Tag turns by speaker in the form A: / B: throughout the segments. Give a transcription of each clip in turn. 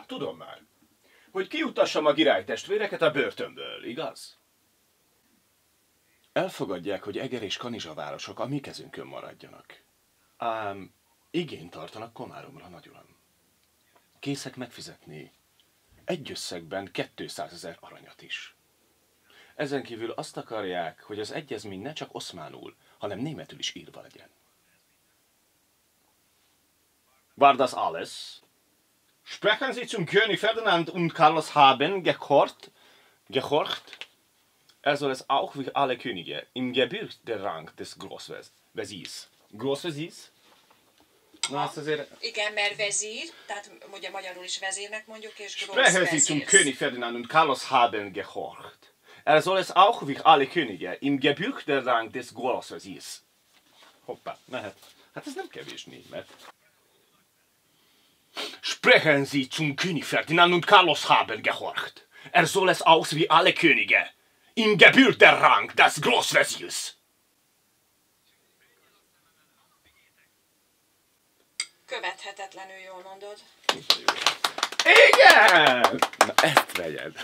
A: Ja, tudom már. Hogy kiutassam a királytestvéreket a börtönből, igaz? Elfogadják, hogy Eger és Kanizsa városok a mi kezünkön maradjanak. Ám igényt tartanak Komáromra, nagy uram. Készek megfizetni egy összegben 200 000 aranyat is. Ezen kívül azt akarják, hogy az egyezmény ne csak oszmánul, hanem németül is írva legyen. War das alles? Sprechen Sie zum König Ferdinand und Carlos haben gehorcht? Soll es auch wie alle Könige im Gebühr der Rang des Großveziers. Großveziers? Na, ezt azért...
B: Igen, mert vezír, tehát ugye magyarul is vezérnek mondjuk, és
A: Sprechen Sie zum König Ferdinand und Carlos haben gehorcht. Soll es auch wie alle Könige im Gebühr der Rang des Großveziers. Hoppá, mehet. Hát ez nem kevés német. Sprechen Sie zum König Ferdinand und Carlos haben gehorcht. Soll es auch wie alle Könige im Gebühr der Rang des Großveziers.
B: Követhetetlenül jól mondod.
A: Igen! Na ezt vegyed.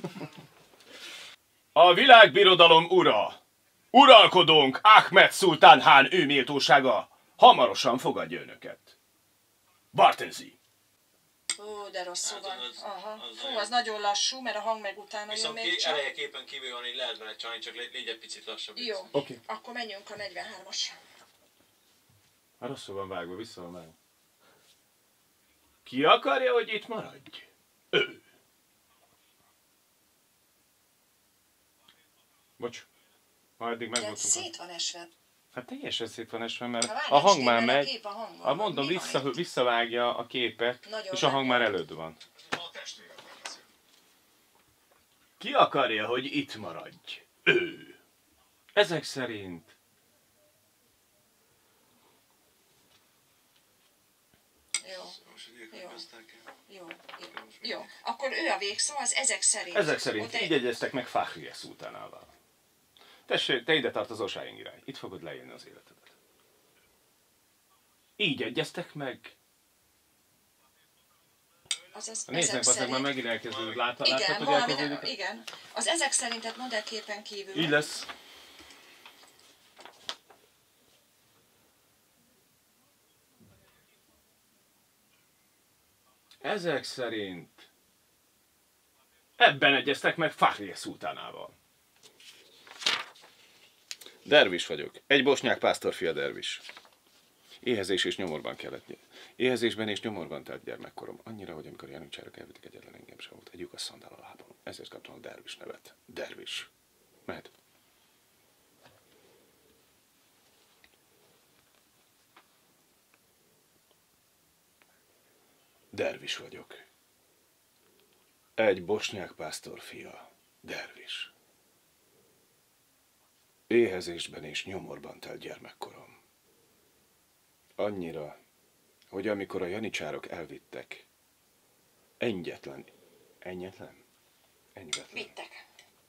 A: A világbirodalom ura, uralkodónk Ahmed Szultán Hán ő méltósága hamarosan fogadja önöket. Warten Sie!
B: Ó, de rosszul van. Aha. Fú, az nagyon lassú, mert a hang meg utána jön még csak.
C: Elejeképpen kívül van, így lehet vele csalni, csak légy egy picit lassabb.
B: Jó,
A: Oké.
B: Akkor menjünk a 43-as.
A: Hát rosszul van vágva, vissza van vágva. Ki akarja, hogy itt maradj? Ő. Bocs, ha eddig
B: De
A: megmondtuk.
B: szét van esve.
A: Hát teljesen szét van esve, mert
B: Várj,
A: a hang már
B: stimmel, a
A: megy.
B: kép a hangban.
A: Mondom,
B: Mi van itt?
A: visszavágja a képet,
B: Nagyon
A: és a hang már előtt van. Ki akarja, hogy itt maradj? Ő. Ezek szerint...
B: Jó. Akkor ő a végszó, az ezek szerint.
A: Ezek szerint így egyeztek meg Fahriye szultánával. Tessék, te ide tartozol, Sájin király. Itt fogod leélni az életedet. Így egyeztek meg. Nézzek, bazeg, már megint elkezdődött. Látod,
B: igen,
A: hogy elkezdődik?
B: Igen. Az ezek szerintet modellképen kívül.
A: Így lesz. Ezek szerint ebben egyeztek meg Fahriye szultánával. Dervis vagyok. Egy bosnyák pásztorfia dervis. Éhezés és nyomorban kellett. Éhezésben és nyomorban telt gyermekkorom. Annyira, hogy amikor janicsárok elvittek, egyetlen engem sem volt. Egy lyukas szandál a lábam. Ezért kaptam a dervis nevet. Dervis. Mehet. Dervis vagyok. Egy bosnyák pásztorfia. Dervis. Éhezésben és nyomorban telt gyermekkorom. Annyira, hogy amikor a janicsárok elvittek, engedetlen.
B: Vittek.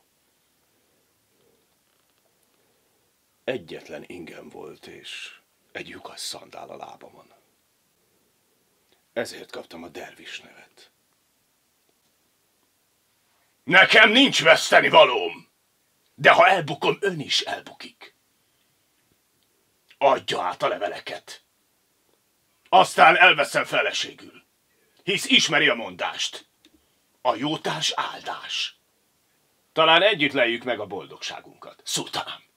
A: Egyetlen ingem volt, és egy lyukas szandál a lábamon. Ezért kaptam a dervis nevet. Nekem nincs vesztenivalóm, de ha elbukom, ön is elbukik. Adja át a leveleket. Aztán elveszem feleségül, hisz ismeri a mondást. A jótárs áldás. Talán együtt leljük meg a boldogságunkat, szultánám.